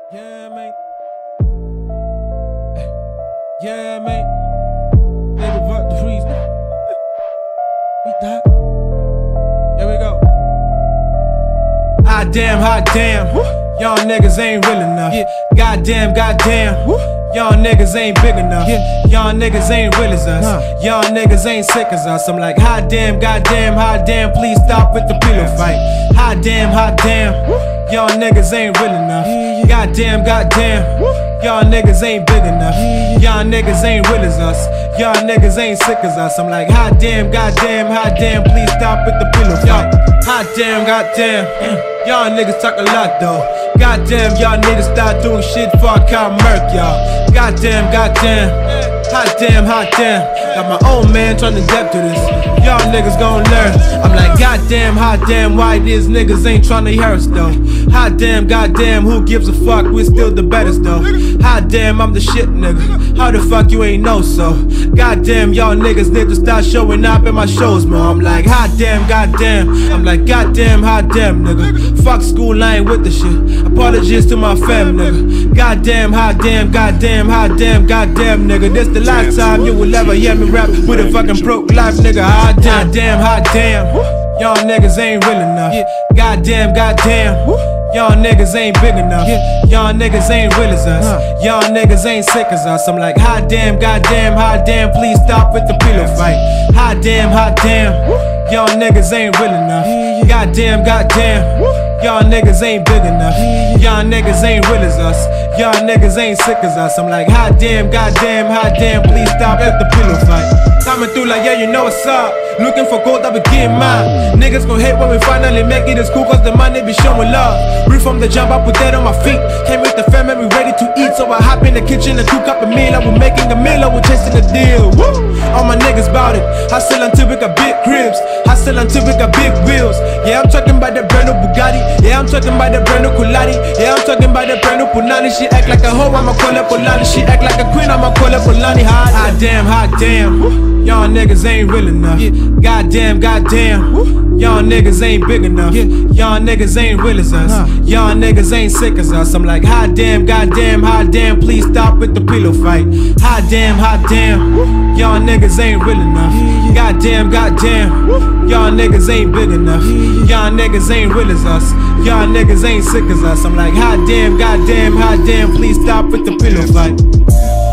Yeah, mate. Yeah, mate. Nigga, fuck the freeze. We die. Here we go. Hot damn. Y'all niggas ain't real enough. Goddamn. Y'all niggas ain't big enough. Y'all niggas ain't real as us. Y'all niggas ain't sick as us. I'm like, hot damn. Please stop with the pillow fight. Hot damn. Y'all niggas ain't real enough. Goddamn. Y'all niggas ain't big enough. Y'all niggas ain't real as us. Y'all niggas ain't sick as us. I'm like, hot damn. Please stop with the pillow fight. Hot damn. Y'all niggas talk a lot though. Goddamn, y'all need to start doing shit before I call murk y'all. Goddamn. Hot damn. Got my own man trying to dep to this. Y'all niggas gon' learn. I'm like, goddamn, why these niggas ain't tryna hear us though? Hot damn, who gives a fuck? We still the baddest though. Hot damn, I'm the shit nigga. How the fuck you ain't know so? Goddamn, y'all niggas need to start showing up at my shows more. I'm like, hot damn. I'm like, goddamn, hot damn nigga. Fuck school, I ain't with the shit. Apologies to my fam nigga. Goddamn, hot damn, goddamn nigga. This the last time you will ever hear me rap with a fucking broke life nigga. Hot damn. Y'all niggas ain't real enough. Goddamn. Y'all niggas ain't big enough. Y'all niggas ain't real as us. Y'all niggas ain't sick as us. I'm like, hot damn. Please stop with the pillow fight. Hot damn. Y'all niggas ain't real enough. Goddamn. Y'all niggas ain't big enough. Y'all niggas ain't real as us. Y'all niggas ain't sick as us. I'm like, hot damn. Please stop with the pillow fight. Coming through like, yeah, you know what's up. Looking for gold, I be getting mine. Niggas gon' hate when we finally make it. It's cool cause the money be showing love. Real from the jump, I put that on my feet. Came with the fam and we ready to eat. So I hop in the kitchen and cook up a meal. I was making a meal, I was chasing the deal. Woo! All my niggas bout it. Hustle until we got big cribs. Hustle until we got big wheels. Yeah, I'm talking about the brand new Bugatti. Yeah, I'm talking about the brand new Culati. Yeah, I'm talking about the brand new Punani. She act like a hoe, I'ma call her Polani. She act like a queen, I'ma call her Polani. Hot damn. Y'all niggas ain't real enough. Goddamn. Y'all niggas ain't big enough. Y'all niggas ain't real as us. Y'all niggas ain't sick as us. I'm like, hot damn. Please stop with the pillow fight. Hot damn. Y'all niggas ain't real enough. Goddamn. Y'all niggas ain't big enough. Y'all niggas ain't real as us. Y'all niggas ain't sick as us. I'm like, hot damn. Please stop with the pillow fight.